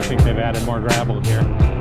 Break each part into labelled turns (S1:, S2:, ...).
S1: think they've added more gravel here.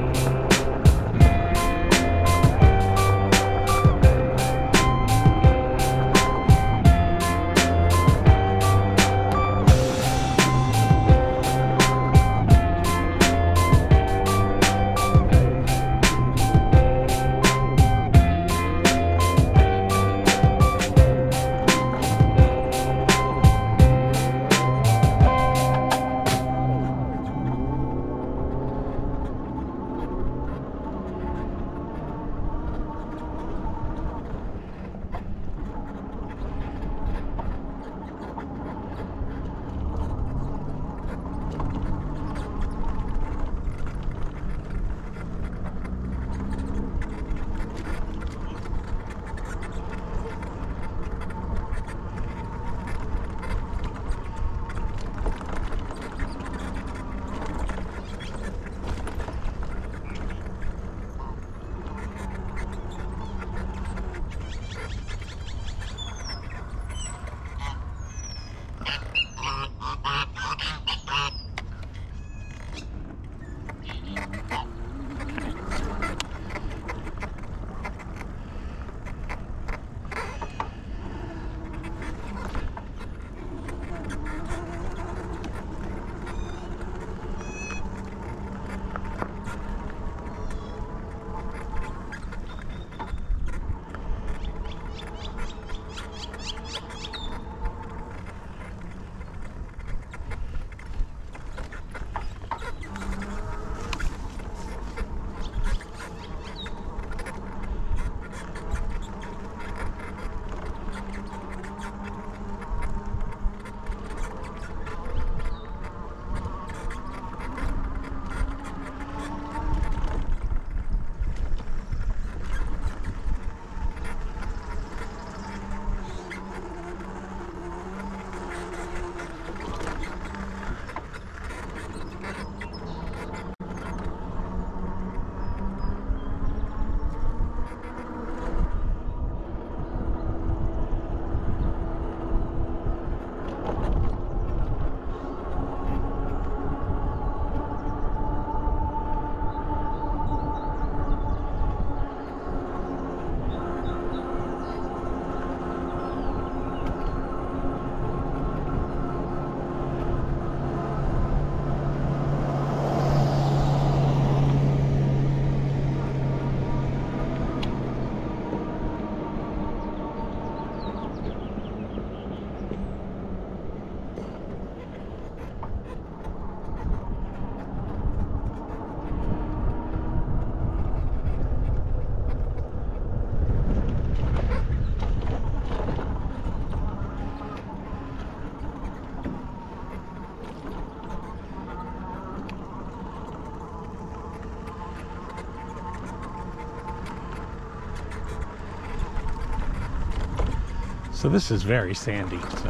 S1: So this is very sandy, so.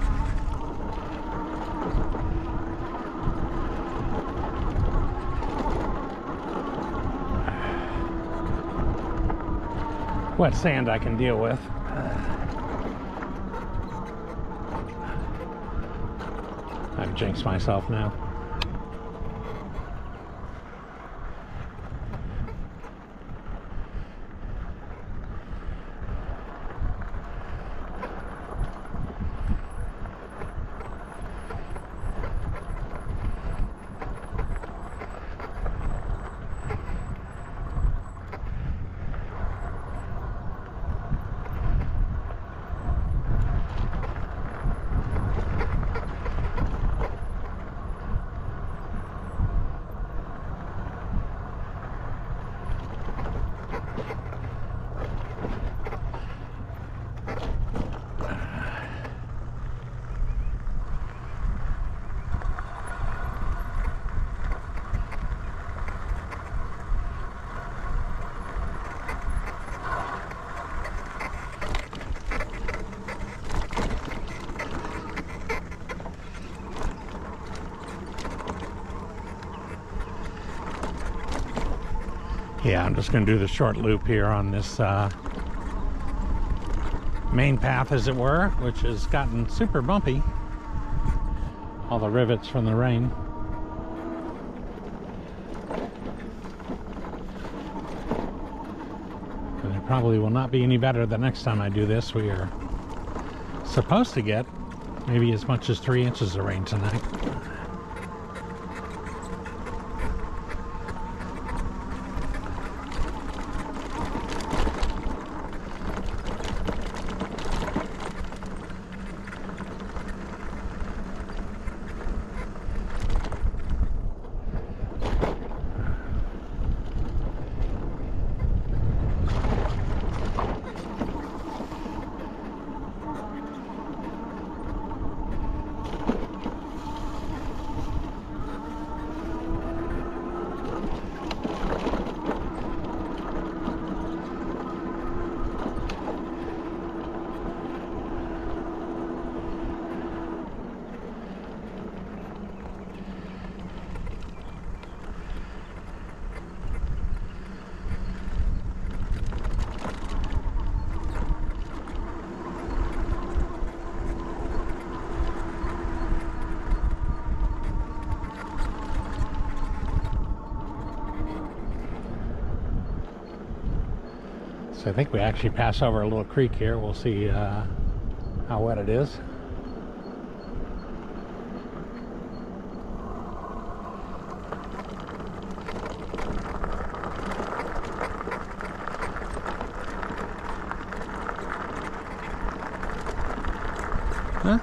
S1: Wet sand I can deal with. I've jinxed myself now. Yeah, I'm just going to do the short loop here on this main path, as it were, which has gotten super bumpy. All the rivets from the rain. probably will not be any better the next time I do this. We are supposed to get maybe as much as 3 inches of rain tonight. So I think we actually pass over a little creek here. We'll see how wet it is. Huh?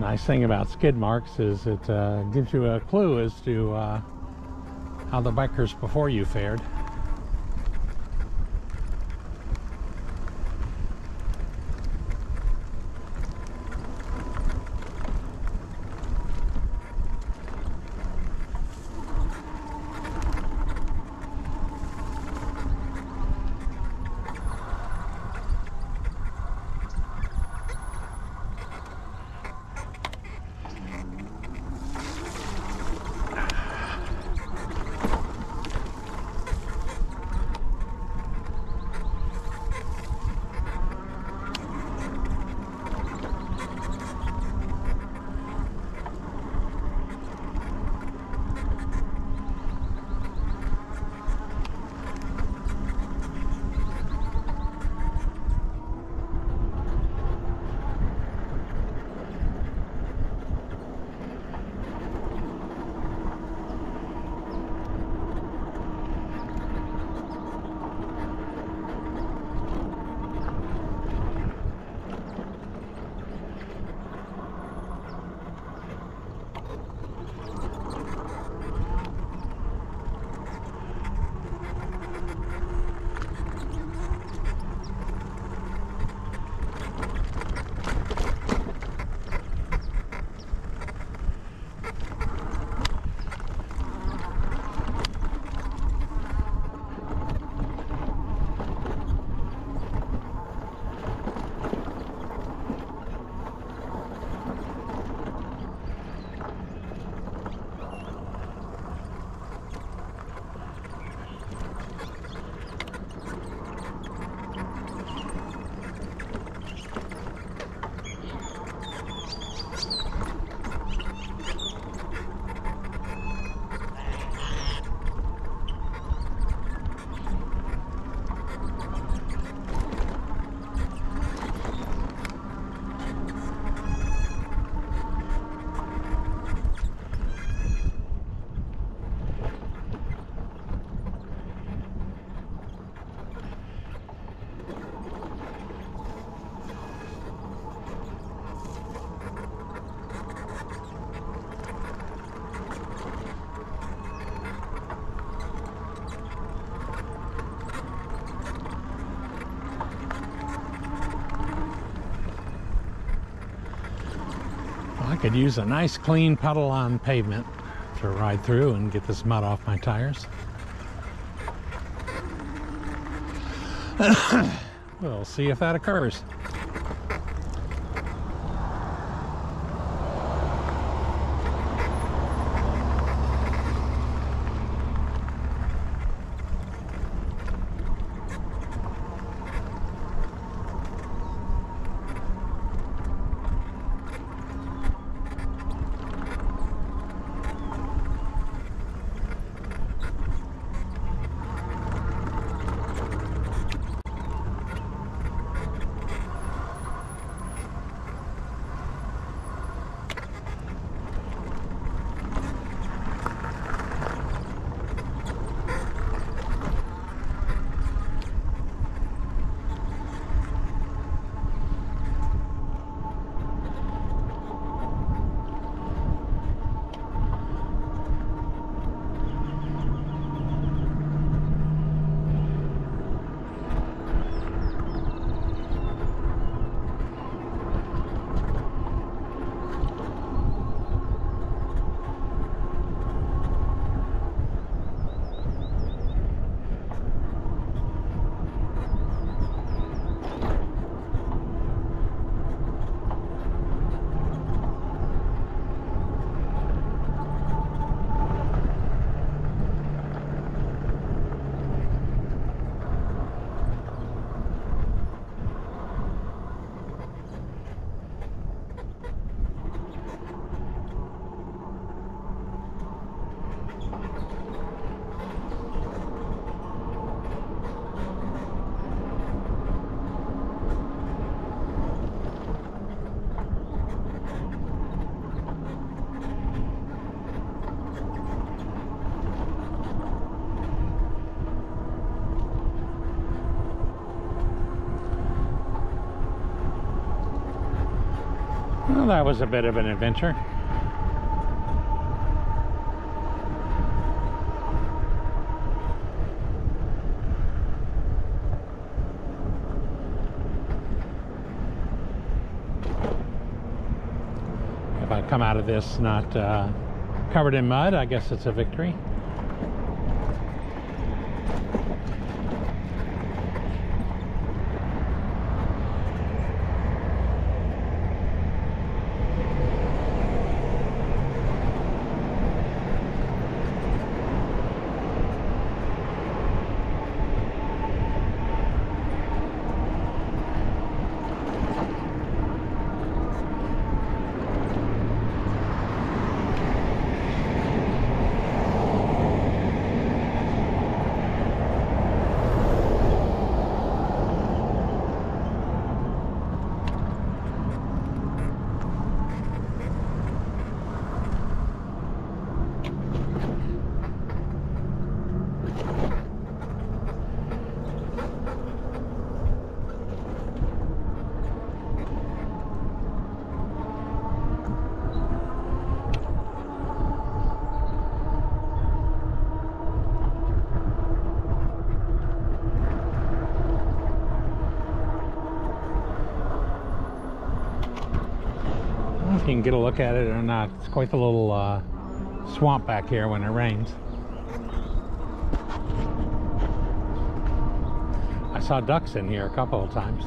S1: nice thing about skid marks is it gives you a clue as to how the bikers before you fared. I could use a nice clean puddle on pavement to ride through and get this mud off my tires. We'll see if that occurs. Well, that was a bit of an adventure. If I come out of this not covered in mud, I guess it's a victory. You can get a look at it or not. It's quite the little swamp back here when it rains. I saw ducks in here a couple of times.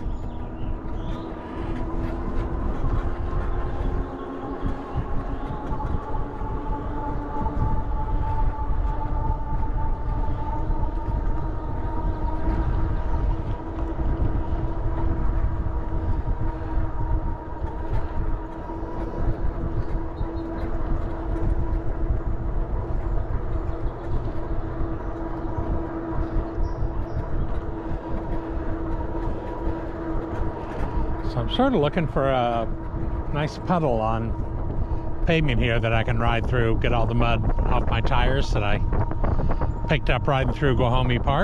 S1: So I'm sort of looking for a nice puddle on pavement here that I can ride through, get all the mud off my tires that I picked up riding through Guajome Park.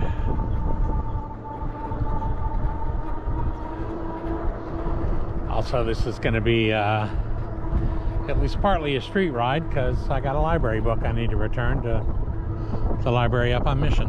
S1: Also, this is going to be at least partly a street ride because I got a library book I need to return to the library up on Mission.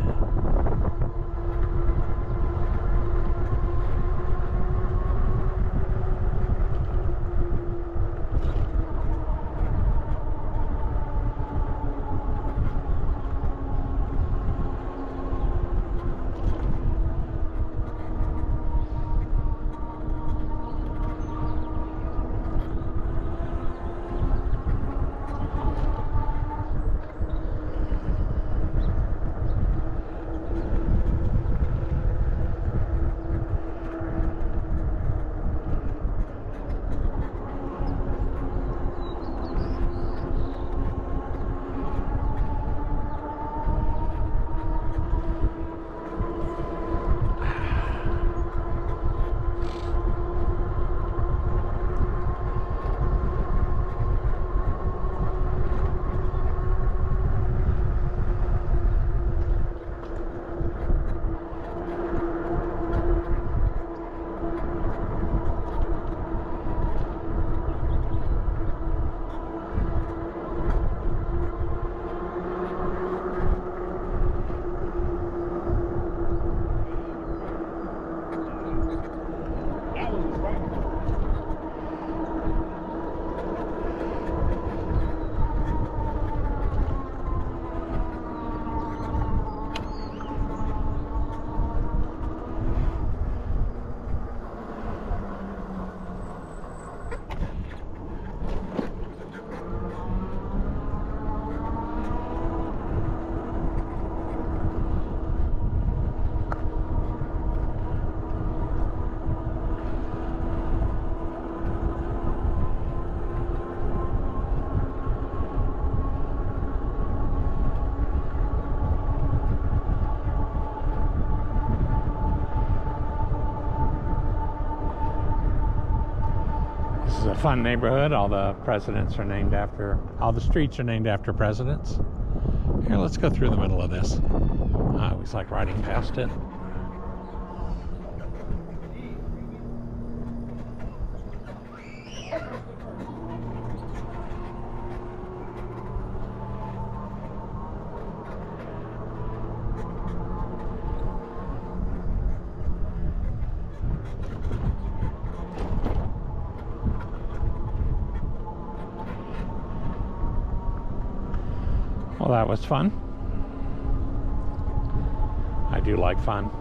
S1: This is a fun neighborhood. All the presidents are named after, all the streets are named after presidents. Here, let's go through the middle of this. I always like riding past it. Well, that was fun. I do like fun.